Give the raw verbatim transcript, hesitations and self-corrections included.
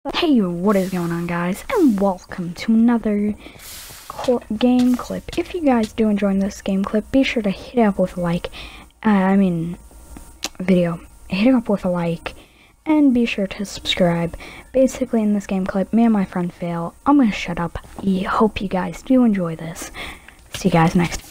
Hey, what is going on, guys, and welcome to another cl game clip. If you guys do enjoy this game clip, be sure to hit it up with a like, uh, I mean, video, hit it up with a like, and be sure to subscribe. Basically, in this game clip, me and my friend Fail, I'm gonna shut up. I hope you guys do enjoy this. See you guys next.